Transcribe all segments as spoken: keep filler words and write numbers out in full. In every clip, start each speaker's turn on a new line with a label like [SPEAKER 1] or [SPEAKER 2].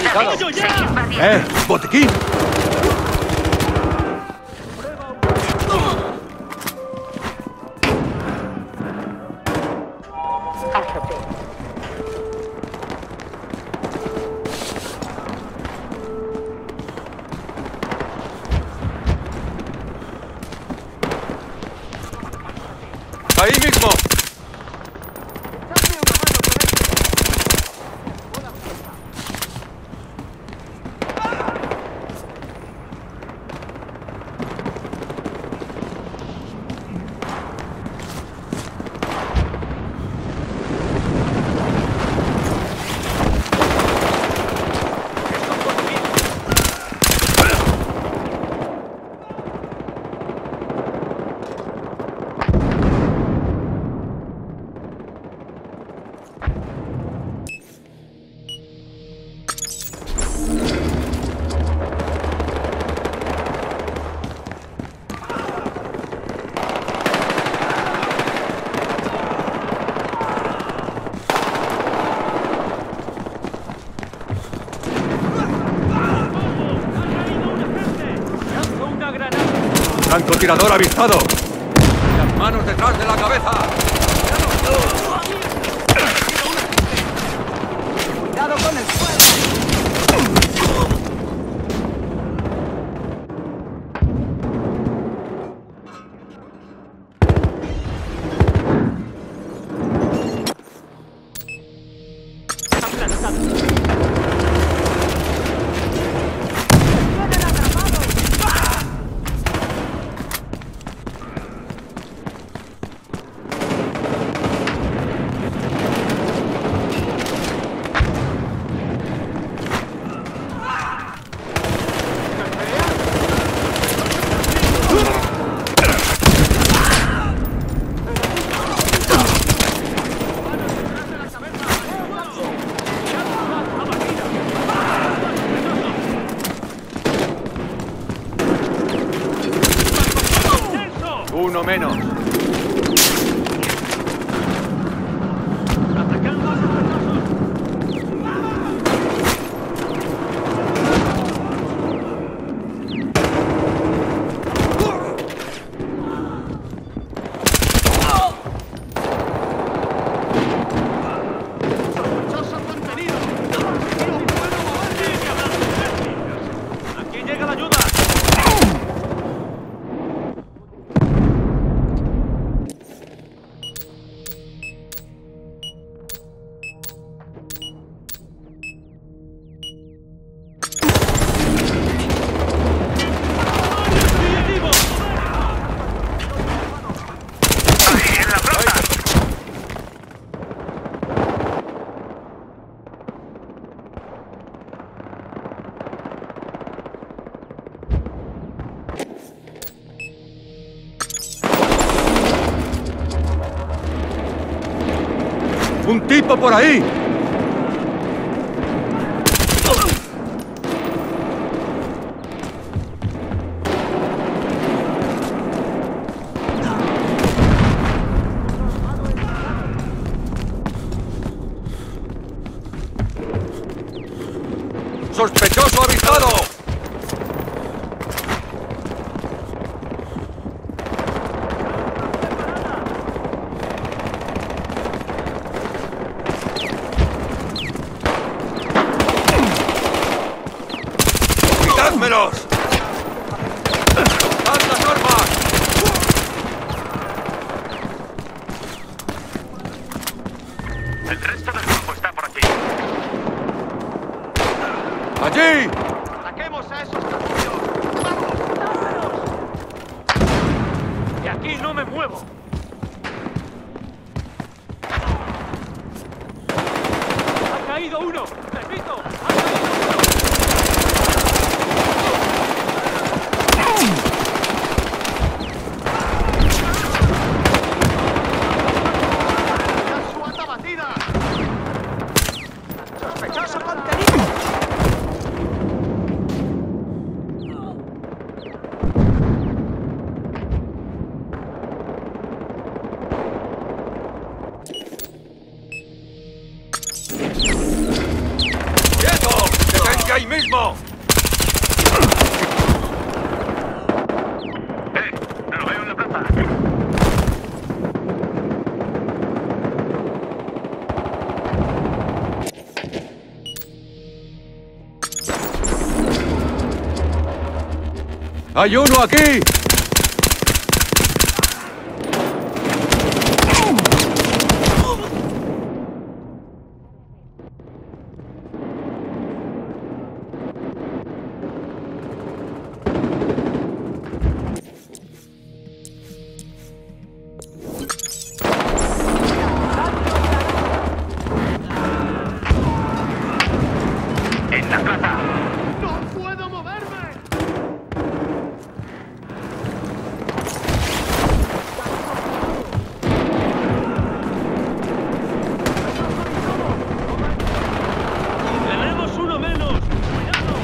[SPEAKER 1] ubicado.
[SPEAKER 2] ¡Eh! ¡Botiquín!
[SPEAKER 1] ¡Ahí mismo!
[SPEAKER 2] ¡Francotirador avistado!
[SPEAKER 1] ¡Las manos detrás de la cabeza!
[SPEAKER 3] ¡Cuidado con el fuego!
[SPEAKER 2] Uno menos.
[SPEAKER 1] ¡Aquí llega la ayuda!
[SPEAKER 2] ¡Un tipo por ahí!
[SPEAKER 1] ¡Sospechoso avistado! ¡Quitádmelos! ¡Dad las armas!
[SPEAKER 4] El resto del grupo está por aquí.
[SPEAKER 2] ¡Allí!
[SPEAKER 1] ¡Ataquemos a esos capullos! ¡Vamos! ¡Dámelos! ¡De aquí no me muevo! ¡Ha caído uno! ¡Repito! ¡Ha caído uno! ¡Suata batida! ¡Sospechoso contenido! ¡Quietos!
[SPEAKER 2] ¡Hay uno aquí!
[SPEAKER 4] En la plaza.
[SPEAKER 1] ¡No puedo moverme! ¡Tenemos uno menos! ¡Cuidado!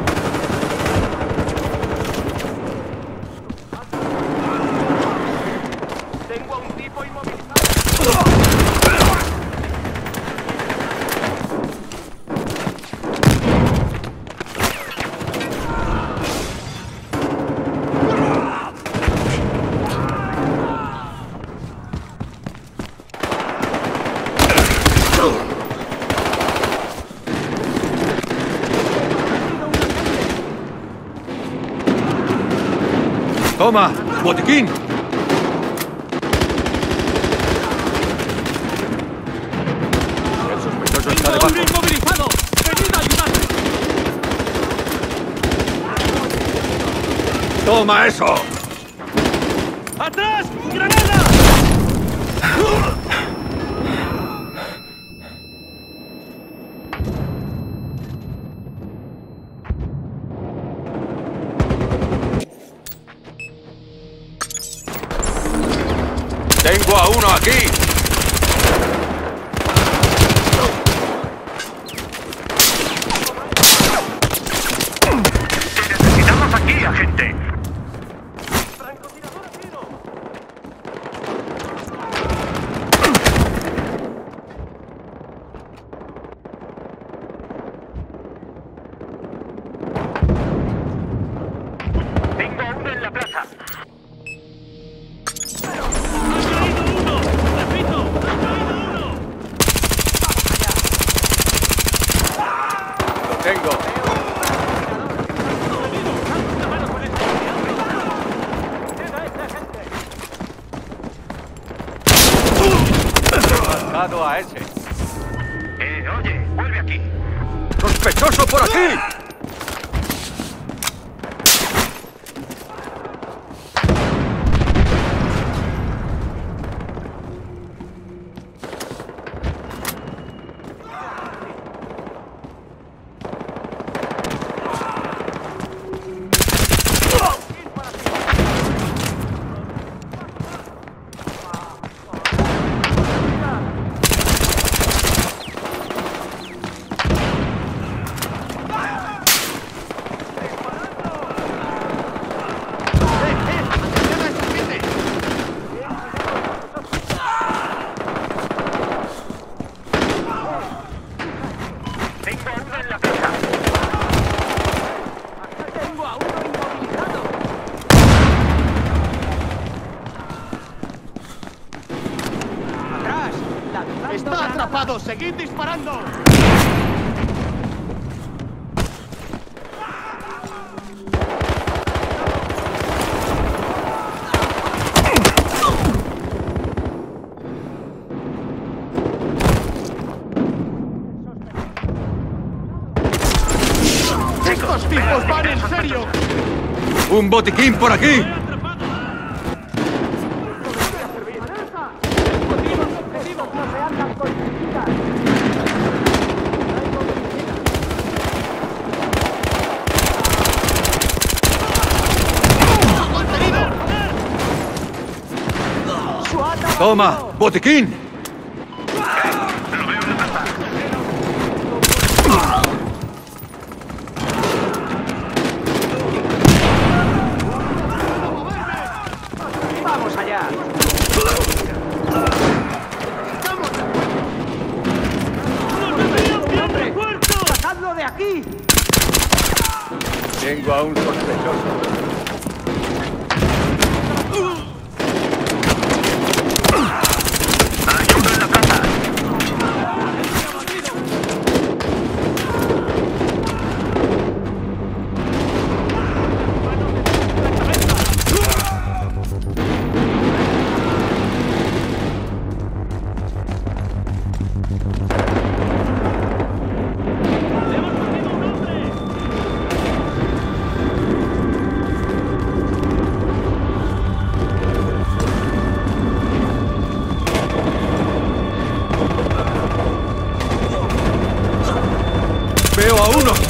[SPEAKER 1] Tengo a un tipo inmovilizado.
[SPEAKER 2] ¡Toma! ¡Botiquín! El sospechoso está
[SPEAKER 1] ¡Tengo a un
[SPEAKER 2] debajo.
[SPEAKER 1] inmovilizado! ¡Venid a ayudarme!
[SPEAKER 2] ¡Toma eso!
[SPEAKER 1] ¡Atrás! ¡Granada!
[SPEAKER 2] ¡Tengo a uno aquí!
[SPEAKER 4] Te necesitamos aquí, agente.
[SPEAKER 1] ¡Francotirador a tiro!
[SPEAKER 4] Tengo a uno en la plaza.
[SPEAKER 1] ¡Ha caído uno! ¡Repito! ¡Ha caído uno!
[SPEAKER 2] ¡Lo tengo!
[SPEAKER 1] ¡Venido! ¡Dad una mano con este! ¡Queda ese agente!
[SPEAKER 2] He matado a ese.
[SPEAKER 4] Eh, oye, vuelve aquí.
[SPEAKER 2] ¡Sospechoso por aquí!
[SPEAKER 4] Tengo a uno en la plaza.
[SPEAKER 3] Tengo a uno inmovilizado. ¡Atrás! Lanzando
[SPEAKER 1] ¡Está
[SPEAKER 3] granada.
[SPEAKER 1] atrapado! ¡Seguid disparando! ¡Estos tipos van en serio!
[SPEAKER 2] ¡Un botiquín por aquí!
[SPEAKER 3] Objetivos no se andan con chiquitas.
[SPEAKER 2] ¡Toma! ¡Botiquín!
[SPEAKER 4] Lo veo en la plaza.
[SPEAKER 3] ¡Vamos allá! ¡Hombre! ¡Sacadlo de aquí!
[SPEAKER 2] Tengo a un sospechoso.
[SPEAKER 4] Hay uno en la plaza.
[SPEAKER 1] ¡Hemos perdido un hombre!
[SPEAKER 2] ¡Veo a uno!